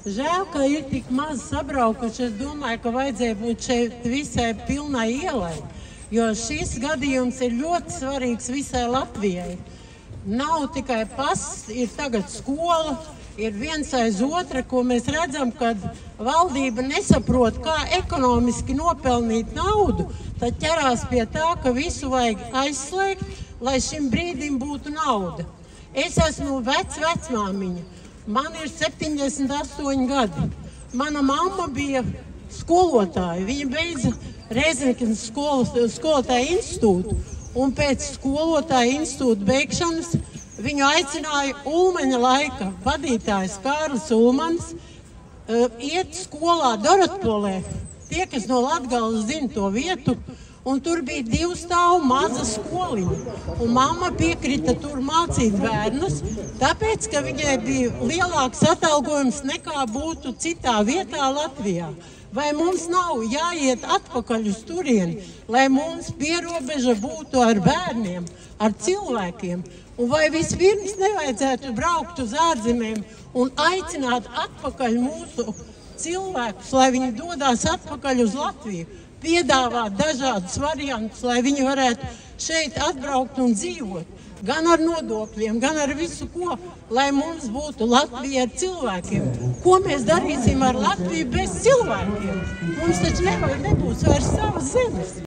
Žēl, ka ir tik maz sabraukuši. Es domāju, ka vajadzēja būt šeit visai pilnai ielai, jo šis gadījums ir ļoti svarīgs visai Latvijai. Nav tikai pass, ir tagad skola, ir viens aiz otra, ko mēs redzam, kad valdība nesaprot, kā ekonomiski nopelnīt naudu, tad ķerās pie tā, ka visu vajag aizslēgt, lai šim brīdim būtu nauda. Es esmu vecmāmiņa. Man ir 78 gadi. Mana mamma bija skolotāja. Viņa beidza Rēzeknes skolotāja institūtu. Un pēc skolotāja institūta beigšanas viņu aicināja Ulmaņa laika vadītājs Kārlis Ulmanis iet skolā Dorotpolē. Tie, kas no Latgales zina to vietu, un tur bija 2 stāvu maza skoliņa. Un mamma piekrita tur mācīt bērnus, tāpēc, ka viņai bija lielāks atalgojums nekā būtu citā vietā Latvijā. Vai mums nav jāiet atpakaļ uz turieni, lai mums pierobeža būtu ar bērniem, ar cilvēkiem? Un vai vispirms nevajadzētu braukt uz ārzemēm un aicināt atpakaļ mūsu cilvēkus, lai viņi dodās atpakaļ uz Latviju? Piedāvāt dažādus variantus, lai viņi varētu šeit atbraukt un dzīvot. Gan ar nodokļiem, gan ar visu ko, lai mums būtu Latvija ar cilvēkiem. Ko mēs darīsim ar Latviju bez cilvēkiem? Mums taču nebūs vairs savas zemes.